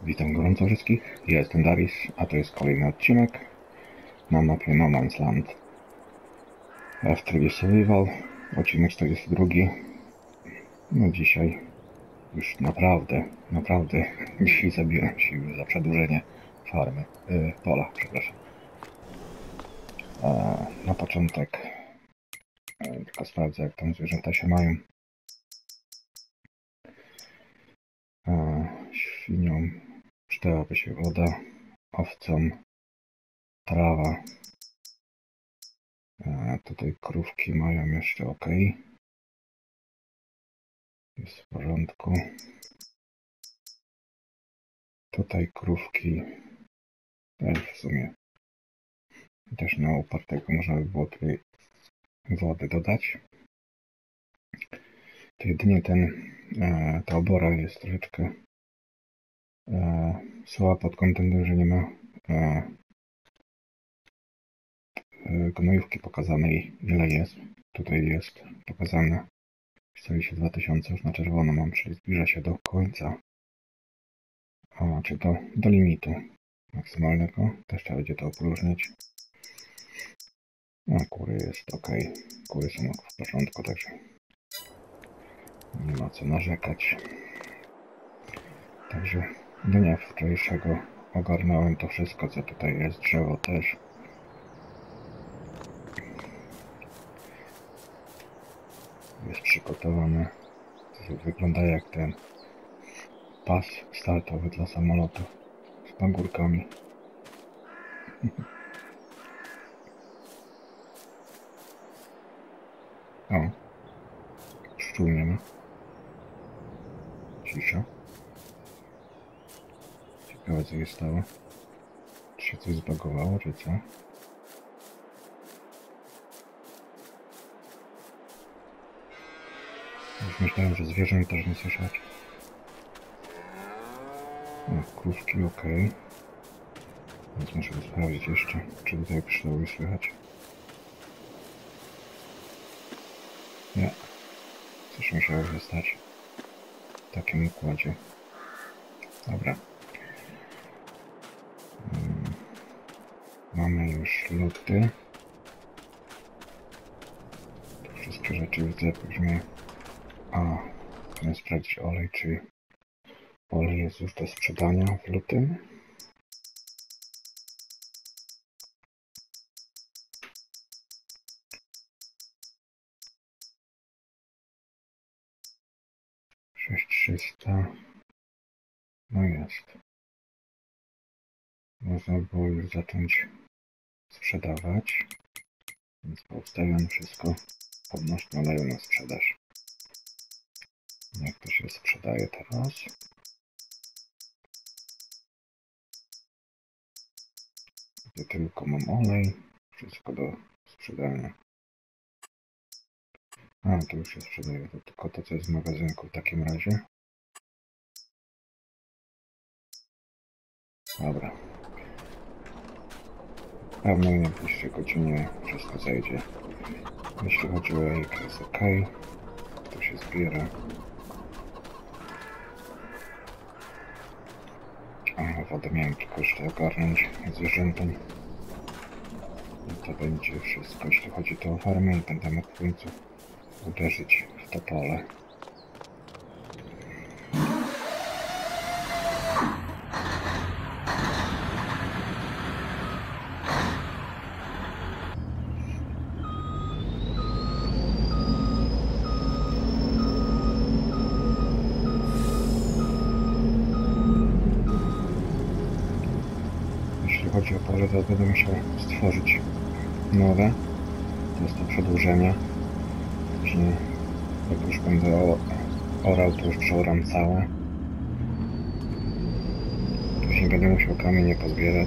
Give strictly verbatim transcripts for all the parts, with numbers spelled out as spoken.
Witam gorąco wszystkich, ja jestem Darius, a to jest kolejny odcinek na mapie No Man's Land w trybie Survival, odcinek czterdziesty drugi. No dzisiaj już naprawdę, naprawdę dzisiaj zabieram się już za przedłużenie farmy, yy, pola, przepraszam. E, na początek e, tylko sprawdzę, jak tam zwierzęta się mają. E, świnią przydałaby się woda, owcom trawa. E, tutaj krówki mają jeszcze ok. Jest w porządku. Tutaj krówki też w sumie też na upartego można by było tutaj wody dodać. To jedynie ten e, ta obora jest troszeczkę e, słaba pod kątem, że nie ma e, gnojówki pokazanej, ile jest. Tutaj jest pokazane czterdzieści się dwa tysiące, już na czerwono mam, czyli zbliża się do końca, a, czy do, do limitu maksymalnego. Też trzeba będzie to opróżnić. A kury jest ok, kury są w porządku, także nie ma co narzekać. Także dnia wczorajszego ogarnąłem to wszystko, co tutaj jest, drzewo też. Jest przygotowane. To wygląda jak ten pas startowy dla samolotów z pagórkami. O, pszczół nie ma. Cisza. Ciekawe, co się stało. Czy się coś zbagowało, czy co? Już myślałem, że zwierzę też nie słyszeć. O, krówki ok. Więc muszę sprawdzić jeszcze, czy tutaj pszczoły słychać. Nie. Coś musiało się stać w takim układzie. Dobra. Hmm. Mamy już luty. Tu wszystkie rzeczy widzę później. A, chcę sprawdzić olej, czy olej jest już do sprzedania w lutym. sześć tysięcy trzysta. No jest. Można było już zacząć sprzedawać. Więc poustawiam wszystko odnośnie oleju na sprzedaż. Jak to się sprzedaje teraz? Gdy tylko mam olej, wszystko do sprzedania. A, to już się sprzedaje, to tylko to, co jest w magazynku w takim razie. Dobra. Pewnie w najbliższej godzinie wszystko zejdzie. Jeśli chodzi o jajka, jest ok. To się zbiera. A, wodę miałem tylko jeszcze ogarnąć zwierzętom. I to będzie wszystko, jeśli chodzi tu o farmę, i będę mógł w końcu uderzyć w to pole. Jeśli chodzi o pole, to będę musiał stworzyć nowe. To jest to przedłużenie. Później, jak już będę orał, to już przeoram całe. Później będę musiał kamienie pozbierać.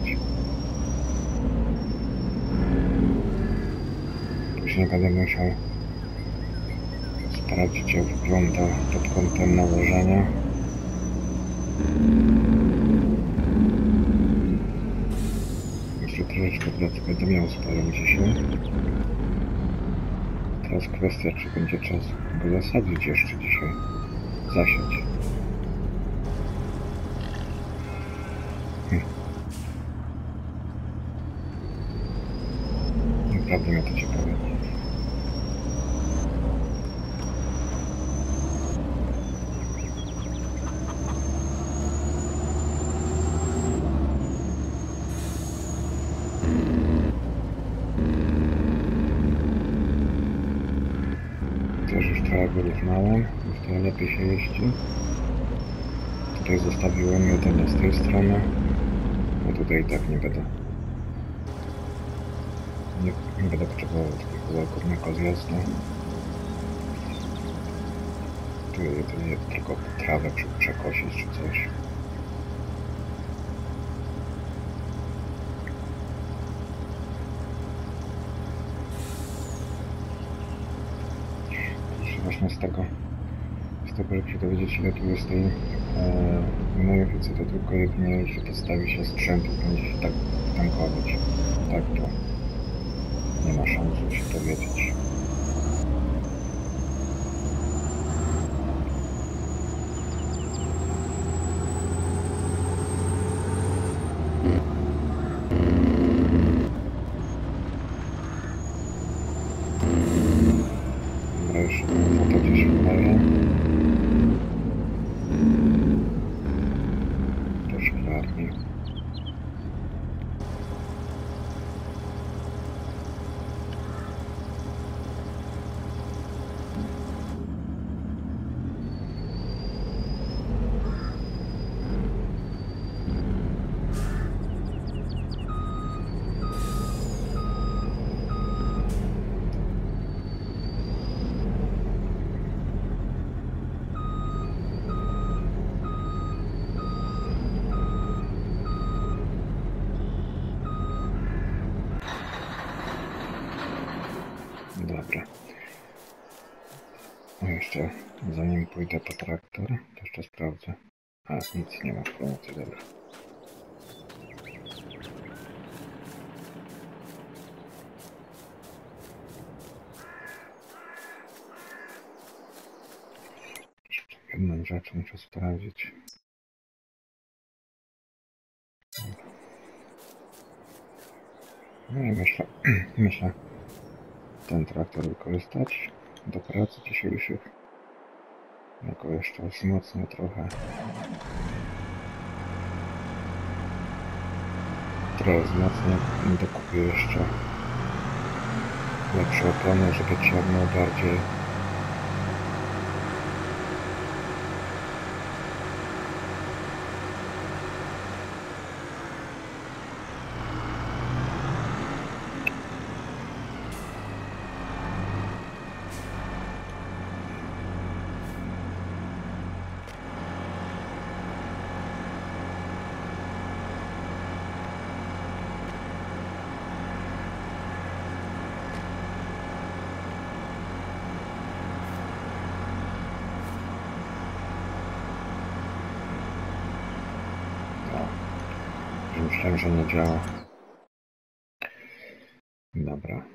Później będę musiał sprawdzić, jak wygląda pod kątem nałożenia. Jeszcze troszeczkę pracy będę miał sporą dzisiaj. Teraz kwestia, czy będzie czas go zasadzić jeszcze dzisiaj. Zasiać. Naprawdę mnie to ciekawi. Też już trochę wyrównałem, już trochę lepiej się jeździ. Tutaj zostawiłem jeden z tej strony, a tutaj i tak nie będę. Nie, nie będę potrzebował takiego łagodnego zjazdu. Tu jedynie tylko trawę przekosić czy coś. Właśnie z tego, z tego, żeby się dowiedzieć, ile tu jest tej e, gnojowicy, to tylko jedynie jeśli postawi się strzęp i będzie się tak tankować. Tak to nie ma szans, żeby się dowiedzieć. Dobra, jeszcze foto gdzieś wydaje. Do szklarni. Dobra. A jeszcze zanim pójdę po traktor, to jeszcze sprawdzę. A, nic nie ma w promocji, dobra. Jedną rzecz muszę sprawdzić. No i myślę, myślę ten traktor wykorzystać do pracy dzisiejszych. Jako jeszcze wzmocnię trochę. Trochę wzmocnię i dokupię jeszcze lepsze opony, żeby ciągnął bardziej. Myślałem, że nie działa. Dobra.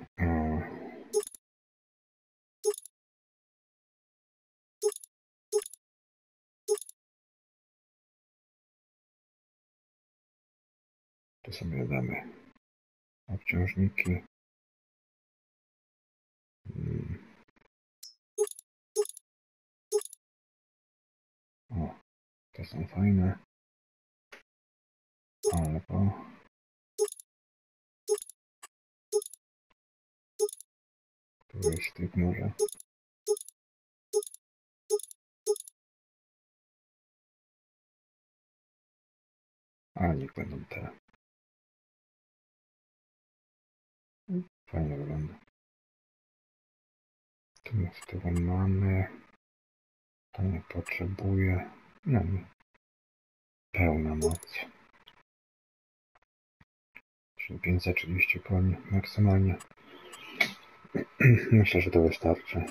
Tu sobie damy obciążniki. O, te są fajne. Albo tu jest tych może. A niech będą te. Fajnie wygląda. Tu z tyłu mamy. To nie potrzebuje. No i pełna moc. Czyli pięćset trzydzieści koni maksymalnie. Myślę, że to wystarczy.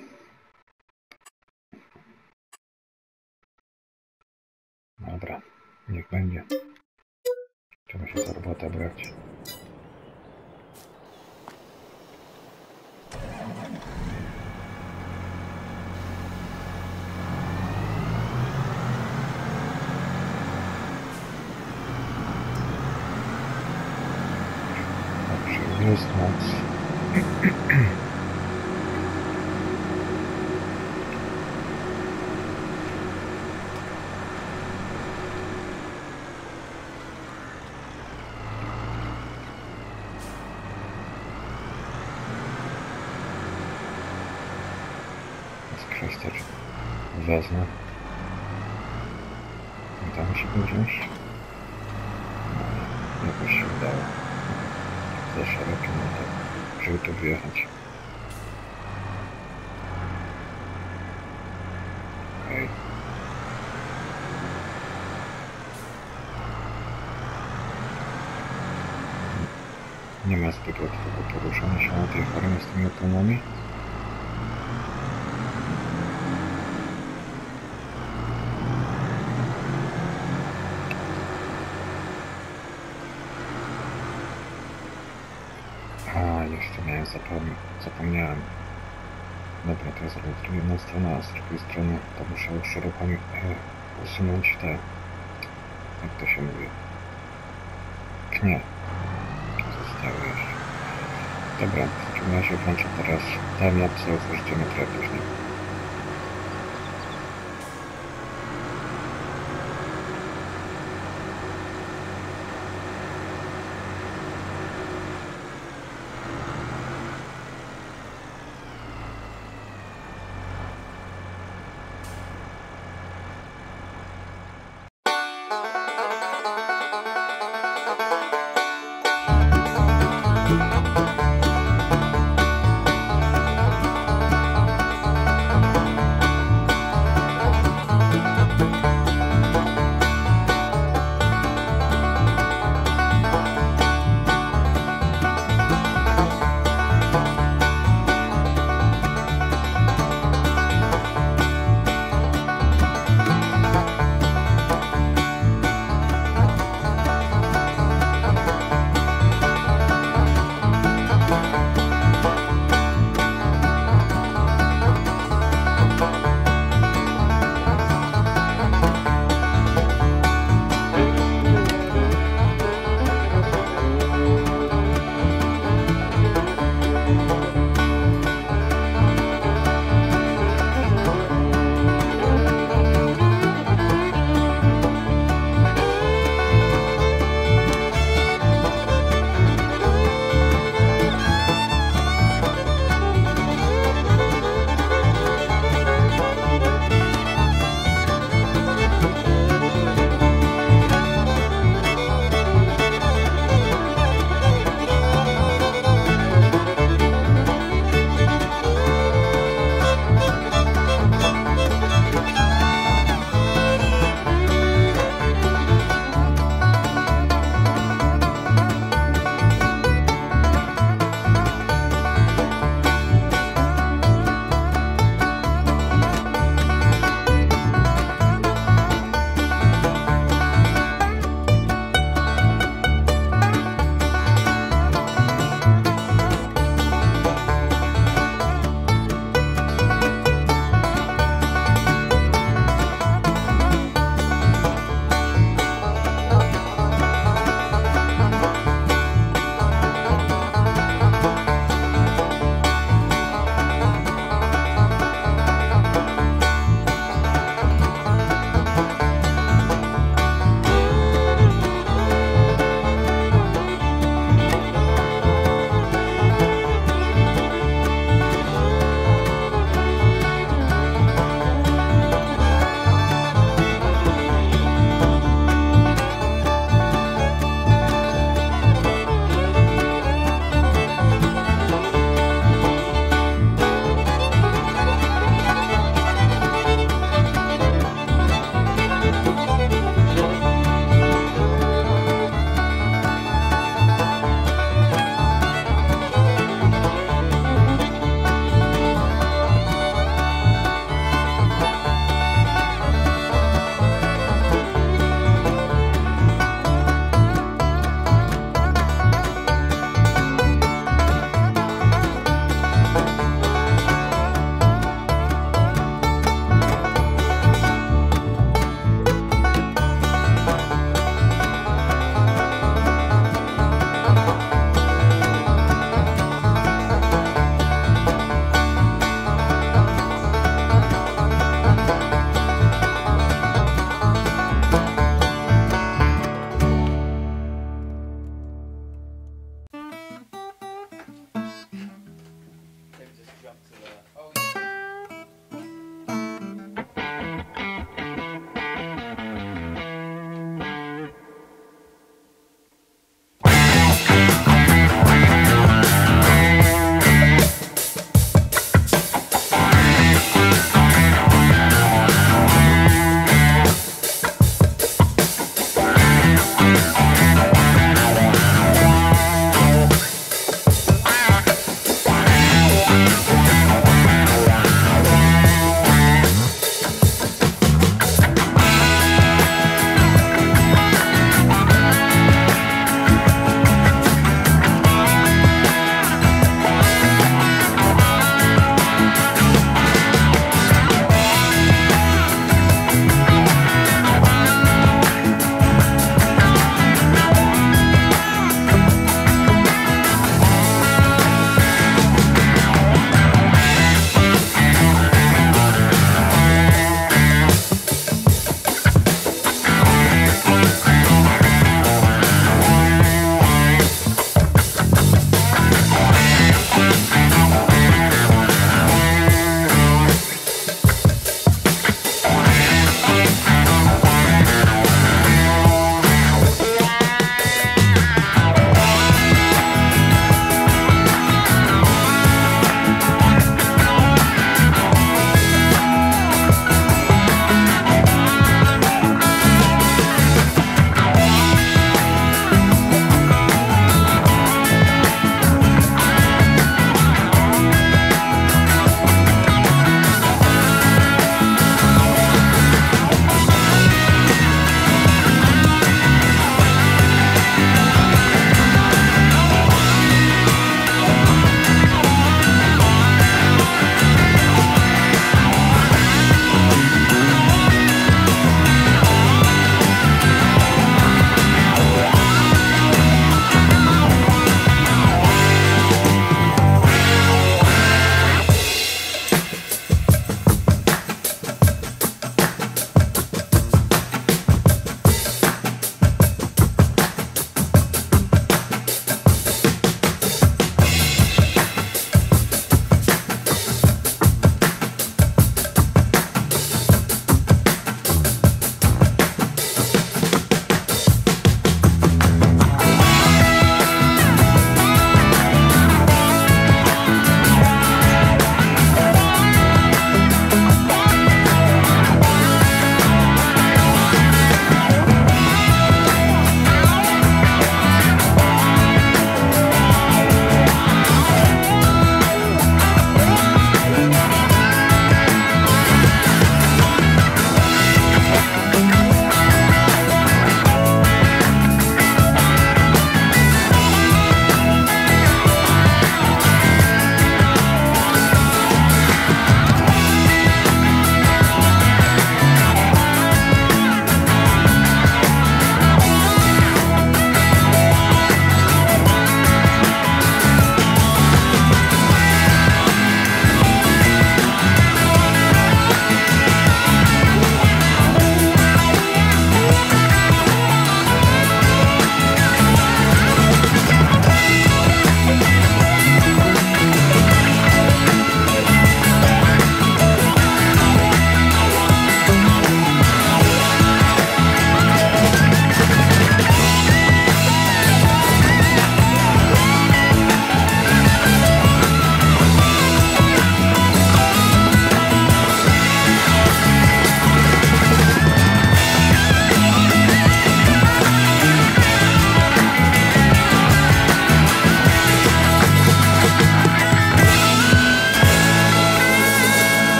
Dobra, niech będzie. Trzeba się za robotę brać. Dobrze, jest moc. Skreślać wezmę. Udało się go wziąć? No, jakoś się udało. Za szerokie, no to, żeby tu wjechać. Okej. Nie ma zbyt łatwego poruszania się na tej farmie z tymi tonami. A, jeszcze miałem zapomnieć, zapomniałem. Dobra, to jest jedna strona, a z drugiej strony to muszę już szeroko e, usunąć te, jak to się mówi, pnie. Zostały jeszcze. Dobra, w takim razie włączę teraz timelapse, zobaczymy trochę później.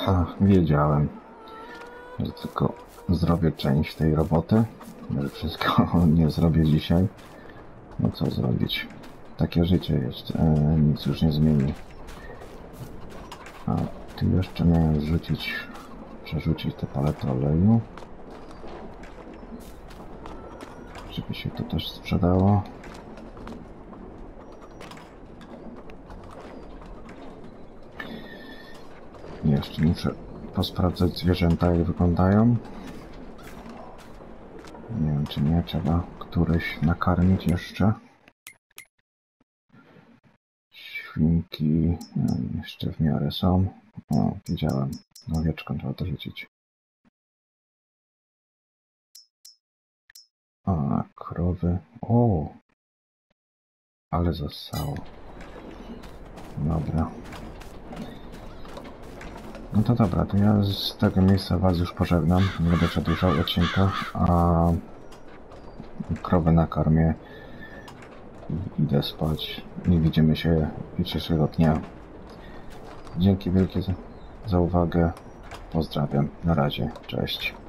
Ha, wiedziałem, że tylko zrobię część tej roboty, że wszystko nie zrobię dzisiaj. No co zrobić? Takie życie jest, e, nic już nie zmieni. A tu jeszcze miałem zrzucić, przerzucić te palety oleju, żeby się to też sprzedało. Jeszcze muszę posprawdzać zwierzęta, jak wyglądają. Nie wiem, czy nie trzeba któryś nakarmić jeszcze. Świnki jeszcze w miarę są. O, widziałem. No, owieczką trzeba to rzucić. A, krowy. O! Ale zasało. Dobra. No to dobra, to ja z tego miejsca was już pożegnam. Nie będę przedłużał odcinka, a krowę nakarmię i idę spać. I widzimy się jutrzejszego dnia. Dzięki wielkie za, za uwagę. Pozdrawiam. Na razie. Cześć.